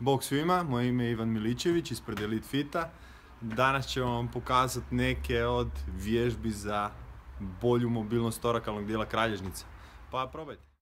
Bog svima, moje ime je Ivan Miličević ispred Elite Fita. Danas ćemo vam pokazati neke od vježbi za bolju mobilnost torakalnog dijela kralježnice. Pa probajte.